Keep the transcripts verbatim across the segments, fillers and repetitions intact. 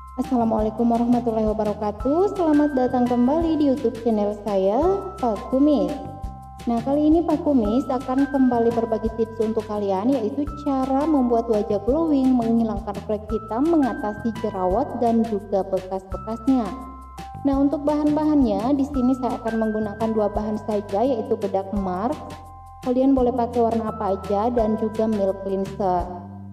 Assalamualaikum warahmatullahi wabarakatuh. Selamat datang kembali di YouTube channel saya, Pak Kumis. Nah, kali ini Pak Kumis akan kembali berbagi tips untuk kalian, yaitu cara membuat wajah glowing, menghilangkan flek hitam, mengatasi jerawat dan juga bekas-bekasnya. Nah, untuk bahan-bahannya di sini saya akan menggunakan dua bahan saja, yaitu bedak Mars. Kalian boleh pakai warna apa aja, dan juga milk cleanser.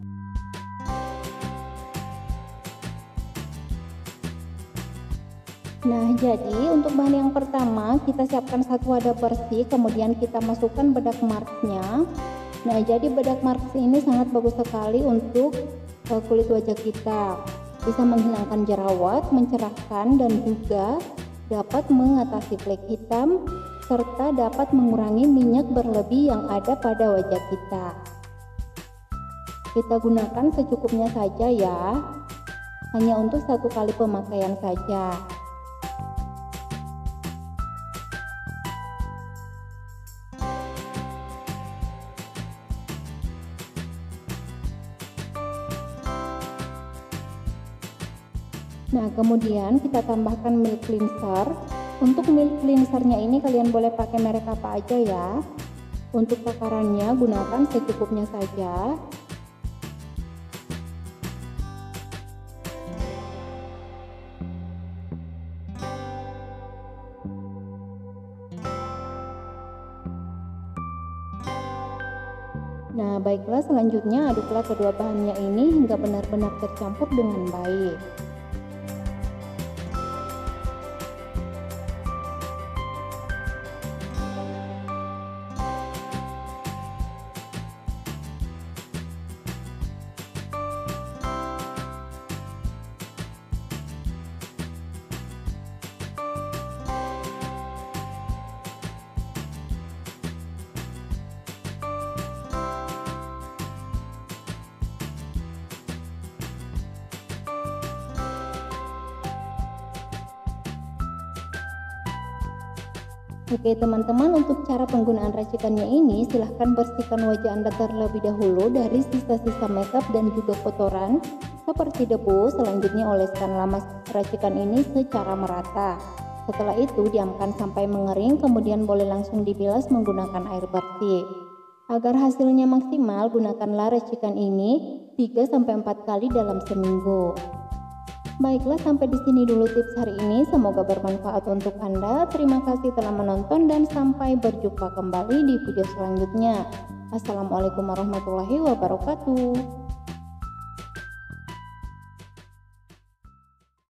Nah, jadi untuk bahan yang pertama kita siapkan satu wadah bersih, kemudian kita masukkan bedak Marsnya. Nah, jadi bedak Mars ini sangat bagus sekali untuk uh, kulit wajah kita, bisa menghilangkan jerawat, mencerahkan, dan juga dapat mengatasi flek hitam serta dapat mengurangi minyak berlebih yang ada pada wajah kita. Kita gunakan secukupnya saja ya, hanya untuk satu kali pemakaian saja. Nah, kemudian kita tambahkan milk cleanser. Untuk milk cleansernya ini kalian boleh pakai merek apa aja ya. Untuk takarannya gunakan secukupnya saja. Nah, baiklah, selanjutnya aduklah kedua bahannya ini hingga benar-benar tercampur dengan baik. Oke teman-teman, untuk cara penggunaan racikannya ini silahkan bersihkan wajah Anda terlebih dahulu dari sisa-sisa makeup dan juga kotoran seperti debu. Selanjutnya oleskanlah racikan ini secara merata. Setelah itu diamkan sampai mengering, kemudian boleh langsung dibilas menggunakan air bersih. Agar hasilnya maksimal, gunakanlah racikan ini tiga sampai empat kali dalam seminggu. Baiklah, sampai di sini dulu tips hari ini. Semoga bermanfaat untuk Anda. Terima kasih telah menonton dan sampai berjumpa kembali di video selanjutnya. Assalamualaikum warahmatullahi wabarakatuh.